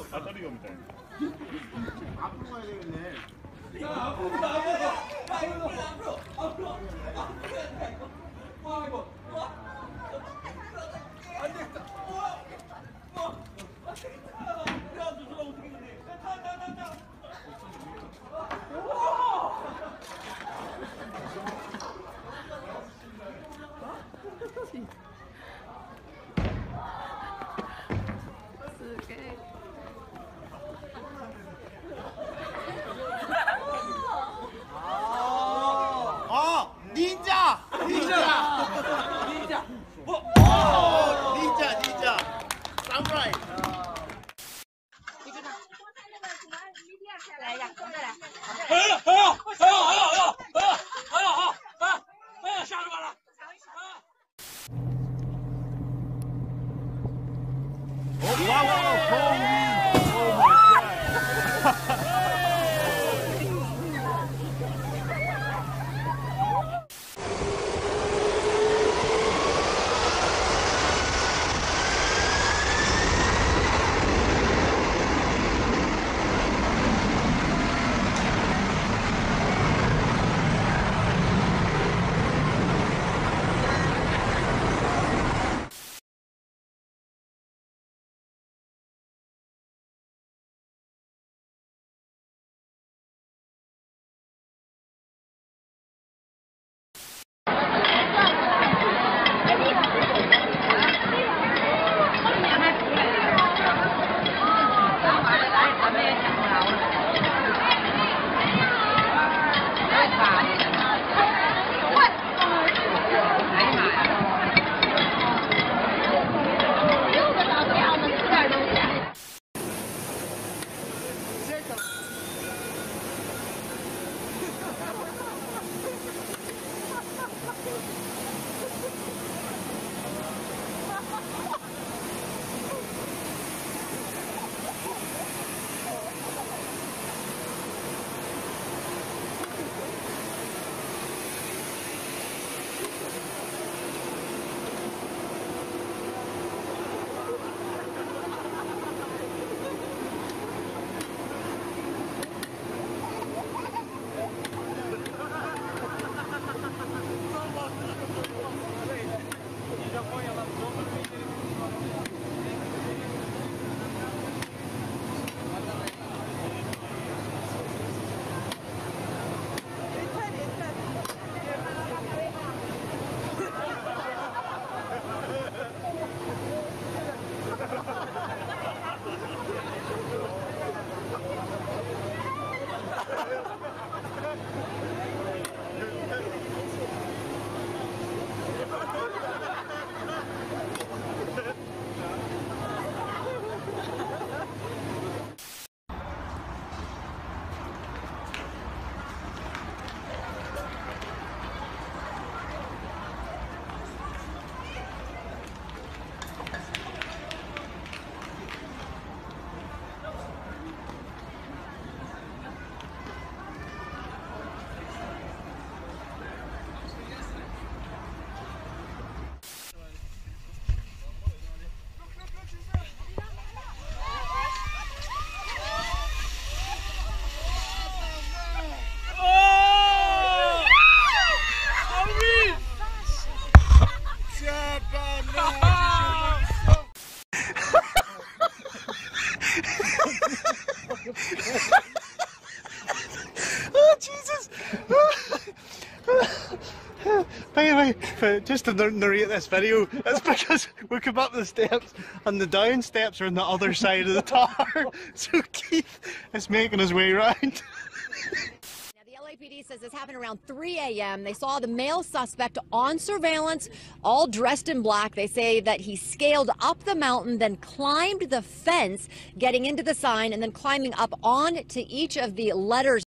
배터리 겁니다. 앞으로 가야 되겠네. 닌자! 사무라이! 来呀，过来！ 吓着我了！ Oh, Jesus! By the way, just to narrate this video, it's because we come up the steps and the down steps are on the other side of the tower, so Keith is making his way round. LAPD says this happened around 3 a.m. They saw the male suspect on surveillance, all dressed in black. They say that he scaled up the mountain, then climbed the fence, getting into the sign, and then climbing up on to each of the letters.